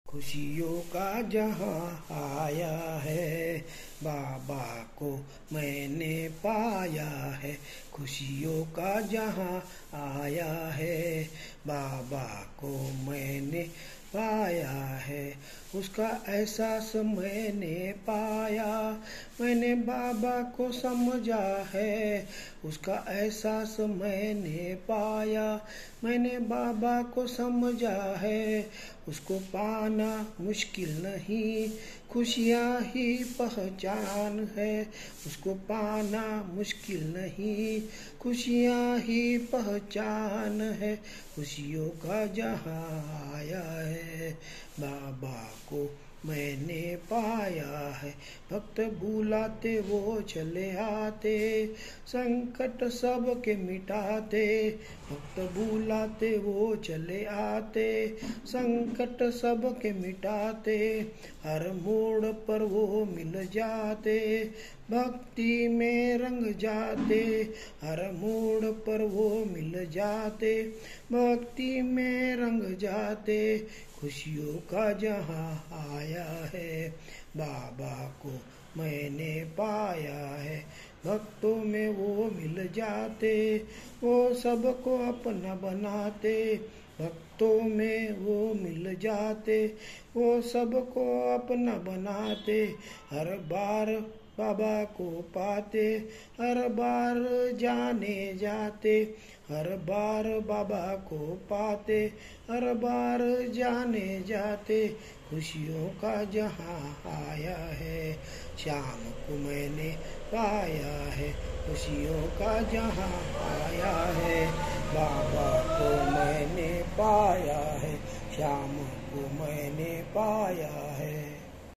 खुशियों का जहां आया है, बाबा को मैंने पाया है। खुशियों का जहां आया है, बाबा को मैंने पाया है। उसका एहसास मैंने पाया, मैंने बाबा को समझा है। उसका एहसास मैंने पाया, मैंने बाबा को समझा है। उसको पाना मुश्किल नहीं, खुशियाँ ही पहचान है। उसको पाना मुश्किल नहीं, खुशियाँ ही पहचान है। खुशियों का जहां आया है, बाबा को मैंने पाया है। भक्त बुलाते वो चले आते, संकट सब के मिटाते। भक्त बुलाते वो चले आते, संकट सब के मिटाते। हर मोड़ पर वो मिल जाते, भक्ति में रंग जाते। हर मोड़ पर वो मिल जाते, भक्ति में रंग जाते। खुशियों का जहां आया है, बाबा को मैंने पाया है। भक्तों में वो मिल जाते, वो सबको अपना बनाते। भक्तों में वो मिल जाते, वो सबको अपना बनाते। हर बार बाबा को पाते, हर बार जाने जाते। हर बार बाबा को पाते, हर बार जाने जाते। खुशियों का जहां आया है, शाम को मैंने पाया है। खुशियों का जहां आया है, बाबा को मैंने पाया है। शाम को मैंने पाया